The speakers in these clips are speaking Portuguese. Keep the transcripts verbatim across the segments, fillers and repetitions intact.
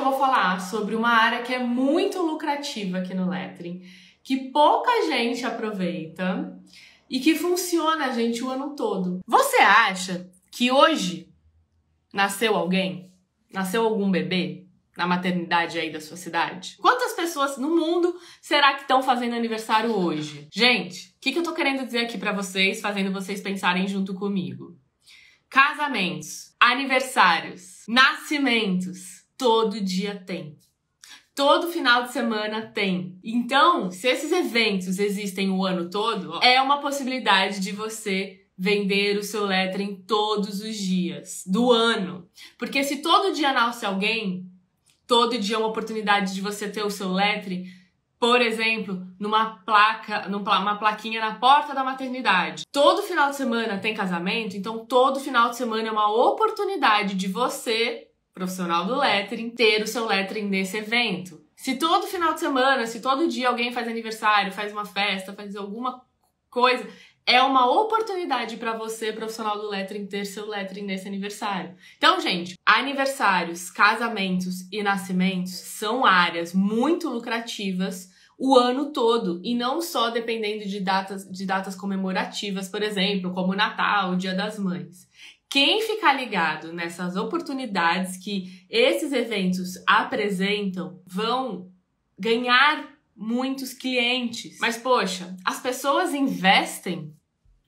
vou falar sobre uma área que é muito lucrativa aqui no Lettering, que pouca gente aproveita e que funciona, gente, o ano todo. Você acha que hoje nasceu alguém? Nasceu algum bebê na maternidade aí da sua cidade? Quantas pessoas no mundo será que estão fazendo aniversário hoje? Gente, o que, que eu tô querendo dizer aqui pra vocês, fazendo vocês pensarem junto comigo? Casamentos, aniversários, nascimentos, todo dia tem. Todo final de semana tem. Então, se esses eventos existem o ano todo, é uma possibilidade de você vender o seu lettering todos os dias do ano. Porque se todo dia nasce alguém, todo dia é uma oportunidade de você ter o seu lettering, por exemplo, numa placa, numa plaquinha na porta da maternidade. Todo final de semana tem casamento, então todo final de semana é uma oportunidade de você, profissional do lettering, ter o seu lettering nesse evento. Se todo final de semana, se todo dia alguém faz aniversário, faz uma festa, faz alguma coisa, é uma oportunidade para você, profissional do lettering, ter seu lettering nesse aniversário. Então, gente, aniversários, casamentos e nascimentos são áreas muito lucrativas o ano todo, e não só dependendo de datas, de datas comemorativas, por exemplo, como Natal, o Dia das Mães. Quem ficar ligado nessas oportunidades que esses eventos apresentam vão ganhar muitos clientes. Mas, poxa, as pessoas investem?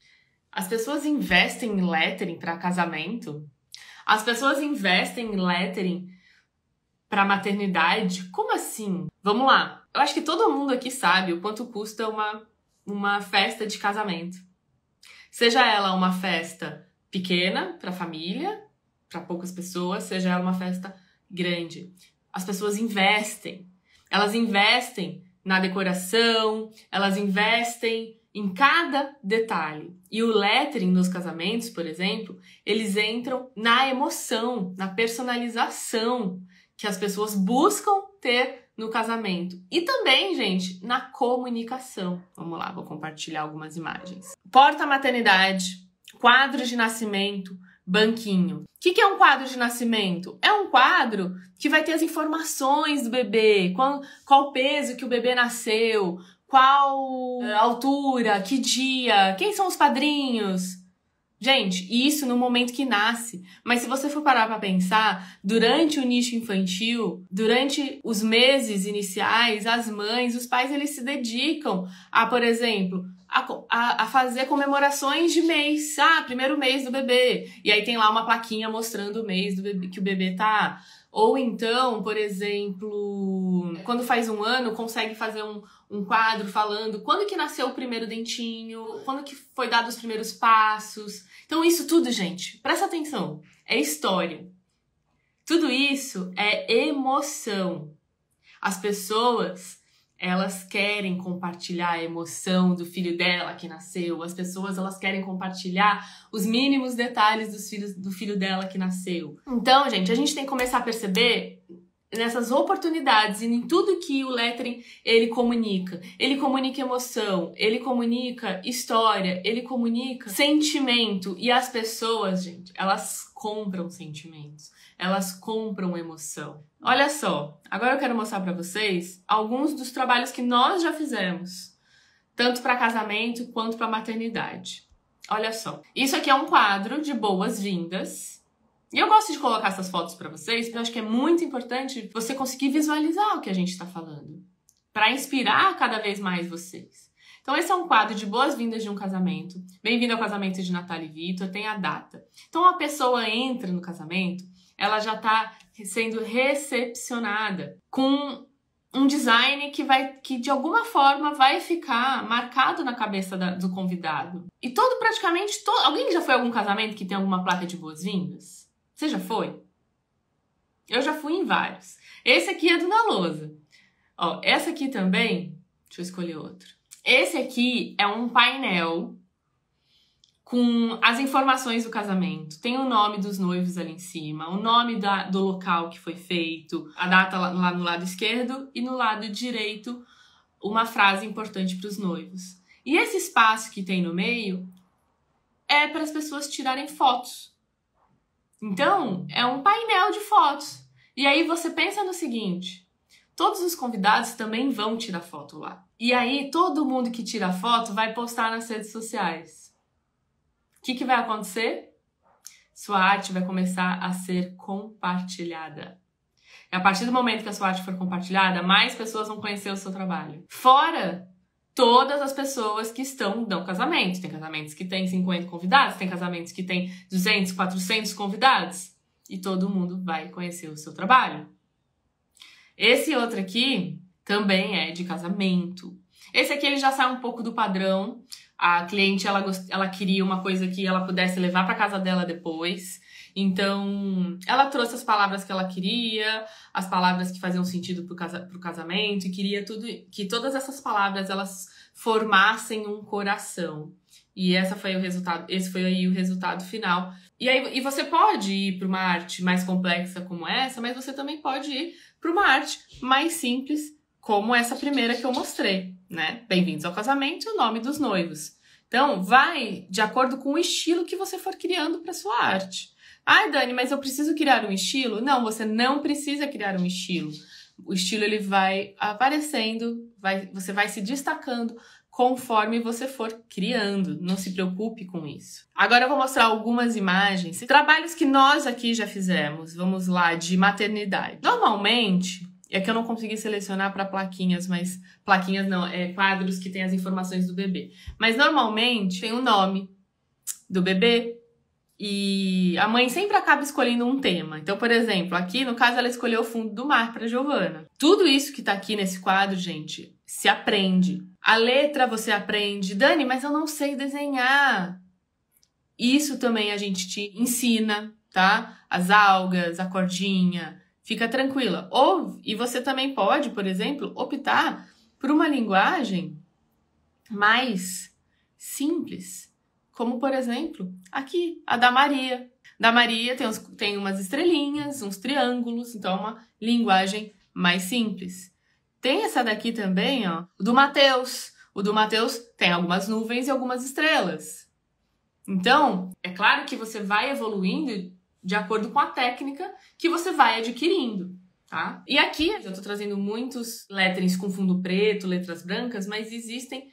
As pessoas investem em lettering para casamento? As pessoas investem em lettering para maternidade? Como assim? Vamos lá. Eu acho que todo mundo aqui sabe o quanto custa uma, uma festa de casamento. Seja ela uma festa pequena para a família, para poucas pessoas, seja ela uma festa grande. As pessoas investem. Elas investem na decoração, elas investem em cada detalhe. E o lettering nos casamentos, por exemplo, eles entram na emoção, na personalização que as pessoas buscam ter no casamento. E também, gente, na comunicação. Vamos lá, vou compartilhar algumas imagens. Porta-maternidade, quadro de nascimento, banquinho. O que, que é um quadro de nascimento? É um quadro que vai ter as informações do bebê, qual, qual o peso que o bebê nasceu, qual a altura, que dia, quem são os padrinhos. Gente, isso no momento que nasce. Mas se você for parar para pensar, durante o nicho infantil, durante os meses iniciais, as mães, os pais, eles se dedicam a, por exemplo, a, a, a fazer comemorações de mês. Ah, primeiro mês do bebê. E aí tem lá uma plaquinha mostrando o mês do bebê, que o bebê tá. Ou então, por exemplo, quando faz um ano, consegue fazer um, um quadro falando quando que nasceu o primeiro dentinho, quando que foi dado os primeiros passos. Então isso tudo, gente, presta atenção, é história. Tudo isso é emoção. As pessoas, elas querem compartilhar a emoção do filho dela que nasceu. As pessoas, elas querem compartilhar os mínimos detalhes dos filhos, do filho dela que nasceu. Então, gente, a gente tem que começar a perceber nessas oportunidades e em tudo que o lettering, ele comunica. Ele comunica emoção, ele comunica história, ele comunica sentimento. E as pessoas, gente, elas compram sentimentos, elas compram emoção. Olha só, agora eu quero mostrar para vocês alguns dos trabalhos que nós já fizemos, tanto para casamento quanto para maternidade. Olha só, isso aqui é um quadro de boas-vindas. E eu gosto de colocar essas fotos para vocês, porque eu acho que é muito importante você conseguir visualizar o que a gente está falando, para inspirar cada vez mais vocês. Então esse é um quadro de boas-vindas de um casamento. Bem-vindo ao casamento de Natália e Vitor, tem a data. Então a pessoa entra no casamento, ela já está sendo recepcionada com um design que, vai, que de alguma forma vai ficar marcado na cabeça da, do convidado. E todo, praticamente, todo, alguém já foi a algum casamento que tem alguma placa de boas-vindas? Você já foi? Eu já fui em vários. Esse aqui é do Na Lousa. Ó, essa aqui também, deixa eu escolher outro. Esse aqui é um painel com as informações do casamento. Tem o nome dos noivos ali em cima, o nome da, do local que foi feito, a data lá, lá no lado esquerdo e no lado direito uma frase importante para os noivos. E esse espaço que tem no meio é para as pessoas tirarem fotos. Então, é um painel de fotos. E aí você pensa no seguinte, todos os convidados também vão tirar foto lá. E aí todo mundo que tira foto vai postar nas redes sociais. O que, que vai acontecer? Sua arte vai começar a ser compartilhada. E a partir do momento que a sua arte for compartilhada, mais pessoas vão conhecer o seu trabalho. Fora todas as pessoas que estão no casamento. Tem casamentos que tem cinquenta convidados, tem casamentos que tem duzentos, quatrocentos convidados. E todo mundo vai conhecer o seu trabalho. Esse outro aqui também é de casamento. Esse aqui ele já sai um pouco do padrão. A cliente ela, gost... ela queria uma coisa que ela pudesse levar para casa dela depois. Então, ela trouxe as palavras que ela queria, as palavras que faziam sentido pro, casa... pro casamento, e queria tudo... que todas essas palavras elas formassem um coração. E essa foi o resultado, esse foi aí o resultado final. E, aí, e você pode ir para uma arte mais complexa como essa, mas você também pode ir para uma arte mais simples, como essa primeira que eu mostrei, né? Bem-vindos ao casamento e o nome dos noivos. Então, vai de acordo com o estilo que você for criando para sua arte. Ai, Dani, mas eu preciso criar um estilo? Não, você não precisa criar um estilo. O estilo ele vai aparecendo, vai, você vai se destacando conforme você for criando. Não se preocupe com isso. Agora eu vou mostrar algumas imagens, trabalhos que nós aqui já fizemos. Vamos lá, de maternidade. Normalmente, é que eu não consegui selecionar para plaquinhas, mas plaquinhas não, é quadros que tem as informações do bebê. Mas normalmente tem o nome do bebê e a mãe sempre acaba escolhendo um tema. Então, por exemplo, aqui no caso ela escolheu o fundo do mar para Giovana. Tudo isso que tá aqui nesse quadro, gente, se aprende. A letra você aprende. Dani, mas eu não sei desenhar. Isso também a gente te ensina, tá? As algas, a cordinha. Fica tranquila. Ou, e você também pode, por exemplo, optar por uma linguagem mais simples. Como, por exemplo, aqui, a da Maria. Da Maria tem, uns, tem umas estrelinhas, uns triângulos, então é uma linguagem mais simples. Tem essa daqui também, ó, o do Mateus. O do Mateus tem algumas nuvens e algumas estrelas. Então, é claro que você vai evoluindo de acordo com a técnica que você vai adquirindo, tá? E aqui eu tô trazendo muitos letterings com fundo preto, letras brancas, mas existem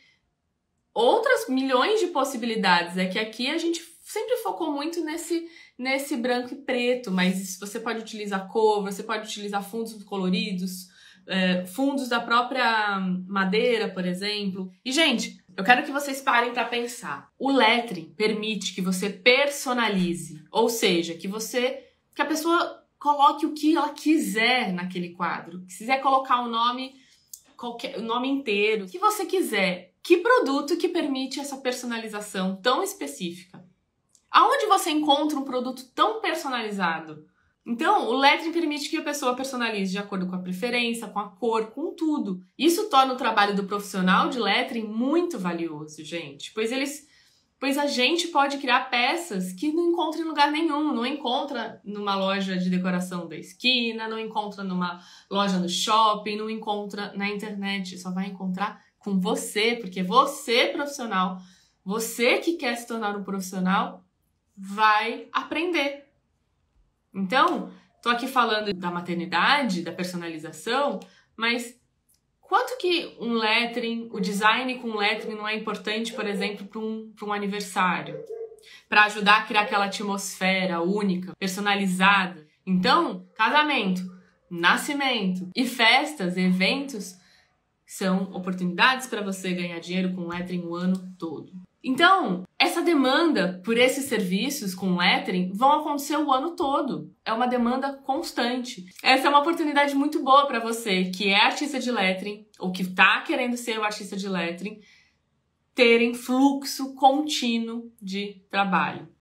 outras milhões de possibilidades. É que aqui a gente sempre focou muito nesse, nesse branco e preto, mas você pode utilizar cor, você pode utilizar fundos coloridos, é, fundos da própria madeira, por exemplo. E, gente, eu quero que vocês parem para pensar. O lettering permite que você personalize, ou seja, que você, que a pessoa coloque o que ela quiser naquele quadro. Se quiser colocar o nome, qualquer, o nome inteiro, o que você quiser. Que produto que permite essa personalização tão específica? Aonde você encontra um produto tão personalizado? Então, o lettering permite que a pessoa personalize de acordo com a preferência, com a cor, com tudo. Isso torna o trabalho do profissional de lettering muito valioso, gente. Pois eles, pois a gente pode criar peças que não encontra em lugar nenhum. Não encontra numa loja de decoração da esquina, não encontra numa loja no shopping, não encontra na internet. Só vai encontrar com você, porque você, profissional, você que quer se tornar um profissional, vai aprender. Então, tô aqui falando da maternidade, da personalização, mas quanto que um lettering, o design com lettering não é importante, por exemplo, para um, para um aniversário? Para ajudar a criar aquela atmosfera única, personalizada. Então, casamento, nascimento e festas, eventos, são oportunidades para você ganhar dinheiro com lettering o ano todo. Então, essa demanda por esses serviços com lettering vão acontecer o ano todo. É uma demanda constante. Essa é uma oportunidade muito boa para você que é artista de lettering ou que está querendo ser o artista de lettering, terem fluxo contínuo de trabalho.